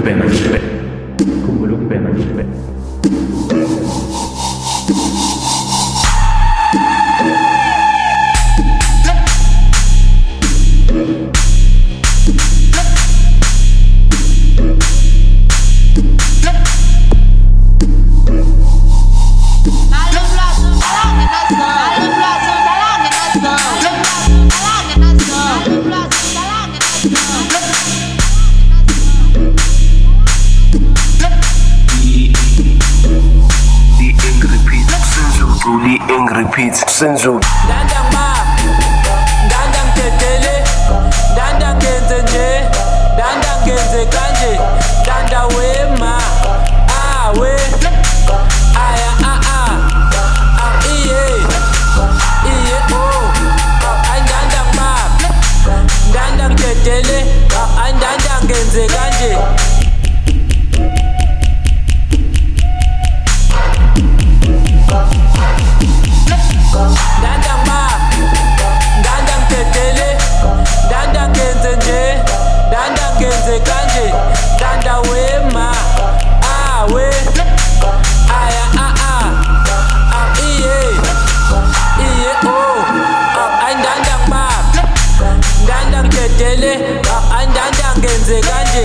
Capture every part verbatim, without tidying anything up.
volumen, con volumen. Repeat, Senzo. Dandang ma, dandang tetele, dandang genze nje, dandang genze kanje, danda we ma, ah we, aya ah ah, ah iye, iye oh, ah an dandang ma, dandang tetele, ah an dandang genze kanje. Dandang ma, dandang tetele, dandang genze nje, dandang genze kanje, danda we ma, ah we, aya ah ah, ah iye, iye oh, ah an dandang ma, dandang tetele, ah an dandang genze kanje.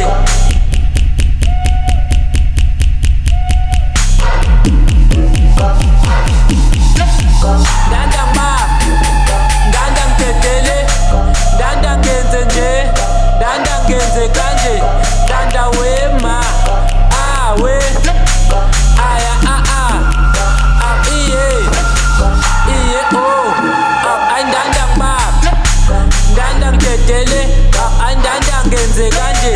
Dandang ma, dandang tetele, dandang genze nje, dandang genze kanje, danda we ma, ah we, aya ah ah, ah iye, iye oh, ah an dandang ma, dandang tetele, ah an dandang genze kanje.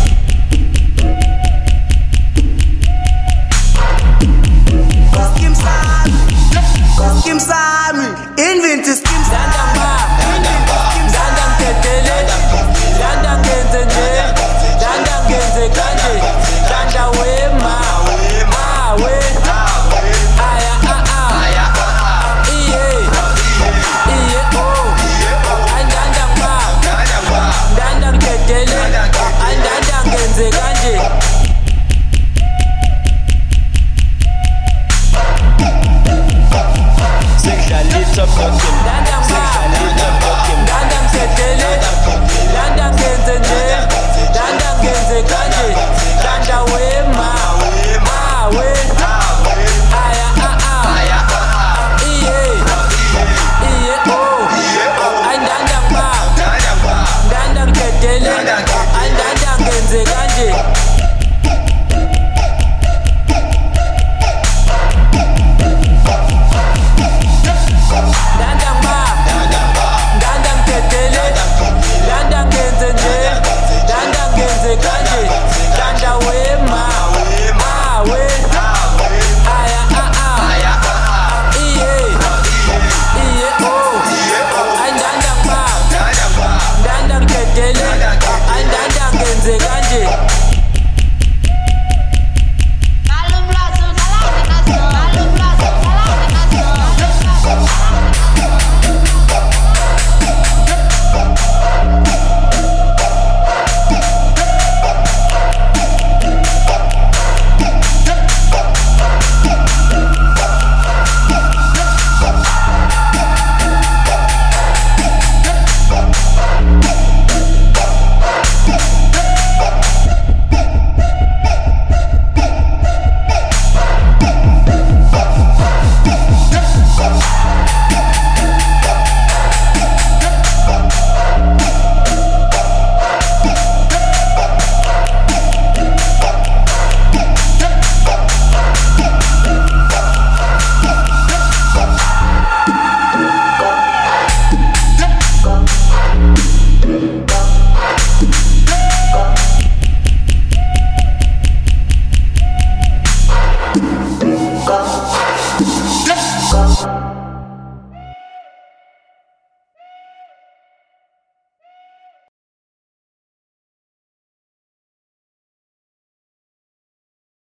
Skim Sami, invent Skim Sami. Dandang ma, dandang tetele, dandang genze nje, dandang genze kanje, danda we ma, ah we, aya ah ah, ah iye, iye oh, an dandang ma, dandang tetele, an dandang genze kanje. Sekdalita